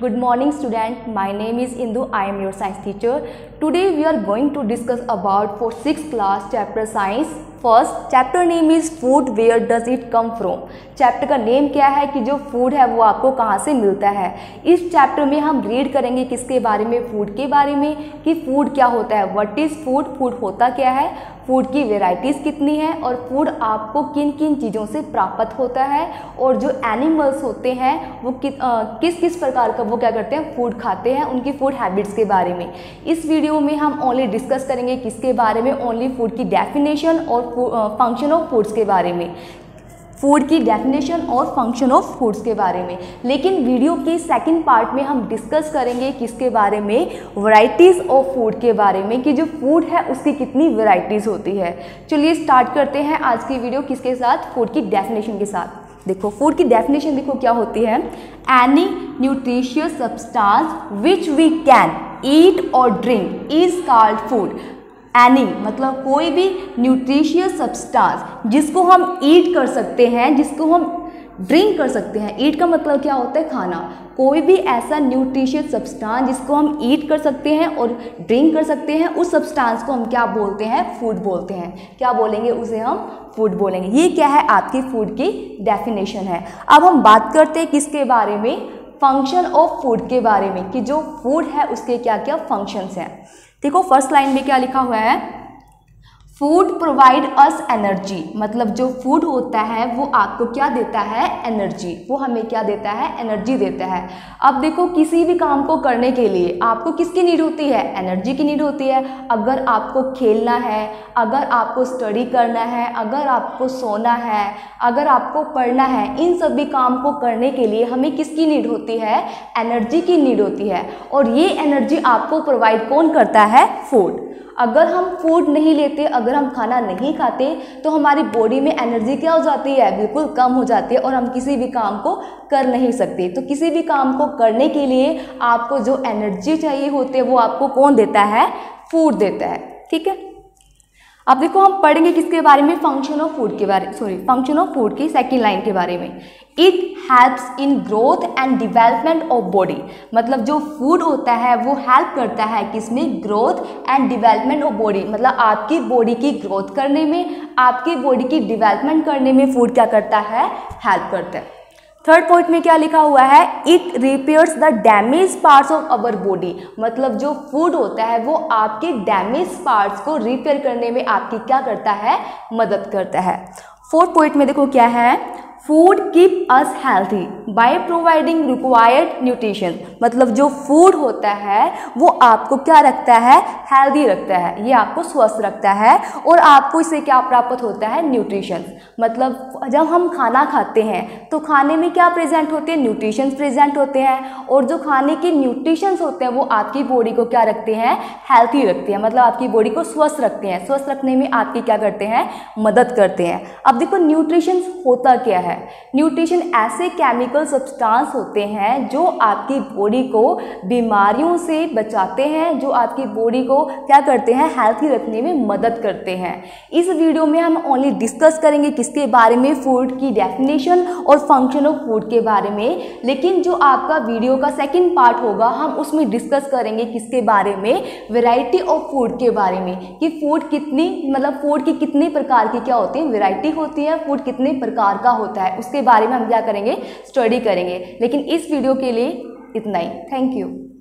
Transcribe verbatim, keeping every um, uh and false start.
Good morning student, my name is Indu, I am your science teacher. Today we are going to discuss about for sixth class chapter science. First chapter name is food, where does it come from? Chapter का name क्या है कि जो food है वो आपको कहाँ से मिलता है। इस चैप्टर में हम रीड करेंगे किसके बारे में, फूड के बारे में कि फूड क्या होता है, व्हाट इज़ फूड, फूड होता क्या है, फूड की वेराइटीज़ कितनी है और फूड आपको किन किन चीज़ों से प्राप्त होता है और जो एनिमल्स होते हैं वो कि, आ, किस किस प्रकार का वो क्या करते हैं, फूड खाते हैं, उनकी फूड हैबिट्स के बारे में। इस वीडियो में हम ओनली डिस्कस करेंगे किसके बारे में, ओनली फूड की डेफिनेशन और फंक्शन ऑफ फूड्स के बारे में, फूड की डेफिनेशन और फंक्शन ऑफ फूड्स के बारे में। लेकिन वीडियो के सेकंड पार्ट में हम डिस्कस करेंगे किसके बारे में, वैरायटीज़ ऑफ फूड के बारे में कि जो फूड है उसकी कितनी वैरायटीज़ होती है। चलिए स्टार्ट करते हैं आज की वीडियो किसके साथ, फूड की डेफिनेशन के साथ। देखो फूड की डेफिनेशन देखो क्या होती है, any nutritious substance which we can eat और drink is called food. Any मतलब कोई भी न्यूट्रिशियस सब्सटेंस जिसको हम ईट कर सकते हैं, जिसको हम ड्रिंक कर सकते हैं। ईट का मतलब क्या होता है, खाना। कोई भी ऐसा न्यूट्रिशियस सब्सटेंस जिसको हम ईट कर सकते हैं और ड्रिंक कर सकते हैं, उस सब्सटेंस को हम क्या बोलते हैं, फूड बोलते हैं। क्या बोलेंगे, उसे हम फूड बोलेंगे। ये क्या है, आपकी फूड की डेफिनेशन है। अब हम बात करते हैं किसके बारे में, फंक्शन ऑफ फूड के बारे में कि जो फूड है उसके क्या क्या फंक्शंस हैं। देखो फर्स्ट लाइन में क्या लिखा हुआ है, फूड प्रोवाइड अस एनर्जी। मतलब जो फूड होता है वो आपको क्या देता है, एनर्जी। वो हमें क्या देता है, एनर्जी देता है। अब देखो किसी भी काम को करने के लिए आपको किसकी नीड होती है, एनर्जी की नीड होती है। अगर आपको खेलना है, अगर आपको स्टडी करना है, अगर आपको सोना है, अगर आपको पढ़ना है, इन सभी काम को करने के लिए हमें किसकी नीड होती है, एनर्जी की नीड होती है। और ये एनर्जी आपको प्रोवाइड कौन करता है, फूड। अगर हम फूड नहीं लेते, अगर हम खाना नहीं खाते तो हमारी बॉडी में एनर्जी क्या हो जाती है, बिल्कुल कम हो जाती है और हम किसी भी काम को कर नहीं सकते। तो किसी भी काम को करने के लिए आपको जो एनर्जी चाहिए होती है वो आपको कौन देता है, फूड देता है। ठीक है, अब देखो हम पढ़ेंगे किसके बारे में, फंक्शन ऑफ फूड के बारे सॉरी फंक्शन ऑफ फूड की सेकंड लाइन के बारे में। It helps in growth and development of body. मतलब जो फूड होता है वो हेल्प करता है किसमें, growth and development of body. मतलब आपकी बॉडी की ग्रोथ करने में, आपकी बॉडी की डिवेलपमेंट करने में फूड क्या करता है, हेल्प करता है। थर्ड पॉइंट में क्या लिखा हुआ है, it repairs the damage parts of our body. मतलब जो फूड होता है वो आपके डैमेज पार्ट्स को रिपेयर करने में आपकी क्या करता है, मदद करता है। फोर्थ पॉइंट में देखो क्या है, food keep us healthy by providing required nutrition. मतलब जो फूड होता है वो आपको क्या रखता है, हेल्दी रखता है, ये आपको स्वस्थ रखता है और आपको इससे क्या प्राप्त होता है, न्यूट्रिशन। मतलब जब हम खाना खाते हैं तो खाने में क्या प्रेजेंट होते हैं, न्यूट्रिशन प्रेजेंट होते हैं और जो खाने के न्यूट्रिशंस होते हैं वो आपकी बॉडी को क्या रखते हैं, हेल्थी रखते हैं। मतलब आपकी बॉडी को स्वस्थ रखते हैं, स्वस्थ रखने में आपकी क्या करते हैं, मदद करते हैं। अब देखो न्यूट्रिशन होता क्या है, न्यूट्रिशन ऐसे केमिकल सब्सटेंस होते हैं जो आपकी बॉडी को बीमारियों से बचाते हैं, जो आपकी बॉडी को क्या करते हैं, हेल्थी रखने में मदद करते हैं। इस वीडियो में हम ओनली डिस्कस करेंगे किसके बारे में, फूड की डेफिनेशन और फंक्शन ऑफ फूड के बारे में। लेकिन जो आपका वीडियो का सेकंड पार्ट होगा हम उसमें डिस्कस करेंगे किसके बारे में, वैरायटी ऑफ फूड के बारे में कि फूड कितनी, मतलब फूड की कितने प्रकार की क्या होती है, वैरायटी होती है, फूड कितने प्रकार का होता है, उसके बारे में हम क्या करेंगे, स्टडी करेंगे। लेकिन इस वीडियो के लिए इतना ही। Thank you.